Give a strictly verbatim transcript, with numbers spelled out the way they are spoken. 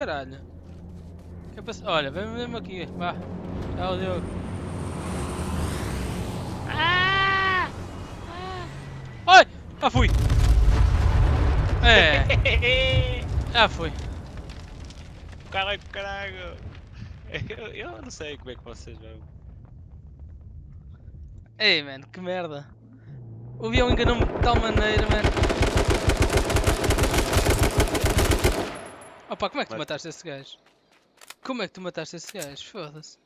Caralho. Que eu passe... Olha, vem mesmo aqui. Vá. Já o Diogo. Ah! Ah! Oi! Já fui! É! Já fui. Caralho, caralho! Eu, eu não sei como é que vocês vão. Ei, mano, que merda. O avião enganou-me de tal maneira, mano. Opa, como é que tu Mate. mataste esse gajo? Como é que tu mataste esse gajo? Foda-se.